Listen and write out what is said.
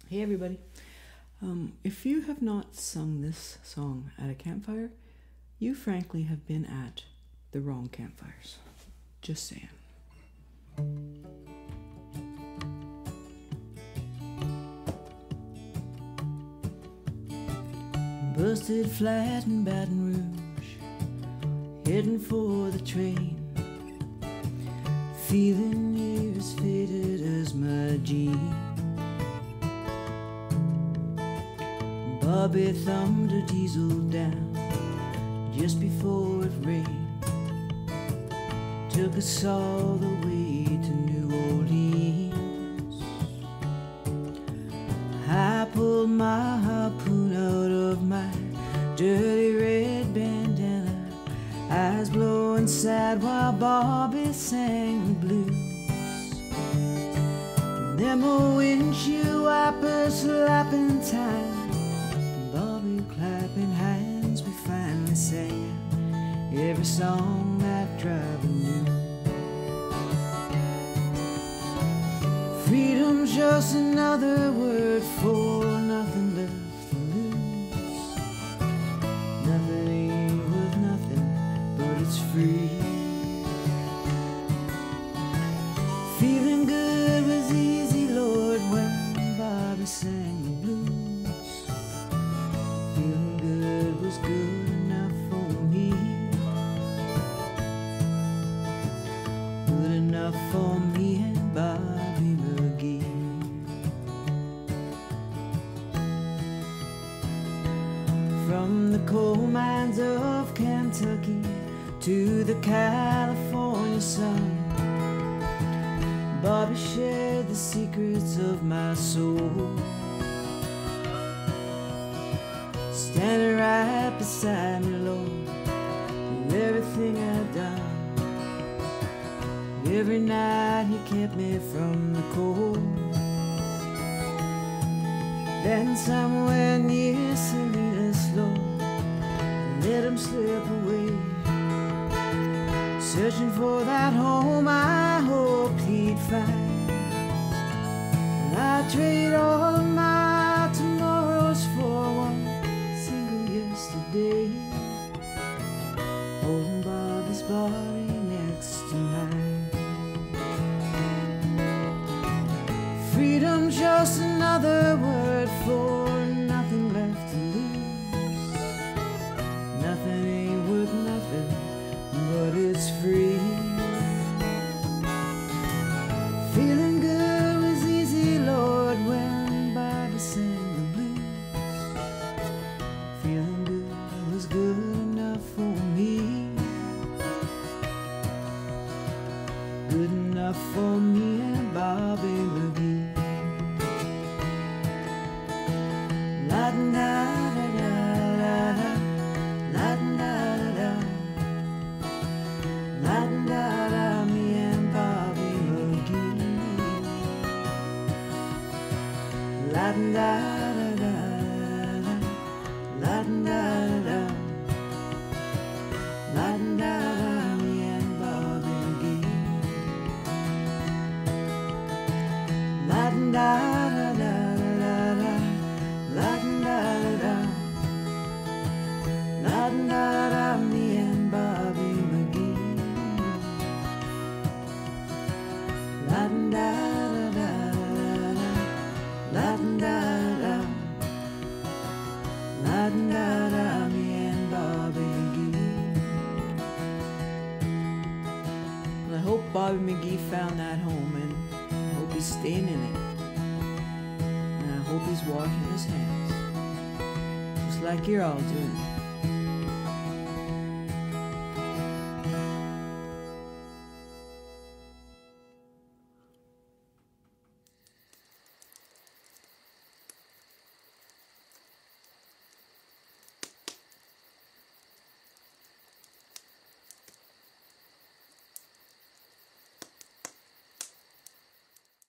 Hey everybody. If you have not sung this song at a campfire, you frankly have been at the wrong campfires. Just saying. Busted flat in Baton Rouge, heading for the train, feeling near as faded as my jeans. Bobby thumbed a diesel down just before it rained, took us all the way to New Orleans. I pulled my harpoon out of my dirty red bandana, eyes blowing sad while Bobby sang the blues. Them old windshield wipers slapping time, clapping hands, we finally sang every song that driver knew. Freedom's just another word for nothing left to lose. Nothing ain't worth nothing, but it's free. Feeling good was easy, Lord, when Bobby sang the blues. Feeling good was good enough for me, good enough for me and Bobby McGee. From the coal mines of Kentucky to the California sun, Bobby shared the secrets of my soul, standing right beside me, Lord, through everything I've done. Every night he kept me from the cold. Then somewhere near Salinas, Lord, I let him slip away, searching for that home I hoped he'd find. And I trade all of my tomorrows for one yesterday, holding Bobby's body next to mine. Freedom's just another word for nothing left to lose. Nothing ain't worth nothing, but it's free. Feeling good was easy, Lord, when Bobby sang the blues. Feeling good was good enough for me, good enough for me and Bobby McGee. La da da da da, la da da da, la da da, me and Bobby McGee. La da da da, la da da, la da, me and Bobby McGee. La da da da da da, la da da, la da, me and Bobby McGee. La da da da, la da, la da, me and Bobby McGee. Well, I hope Bobby McGee found that home, and I hope he's staying in it. And I hope he's washing his hands, just like you're all doing.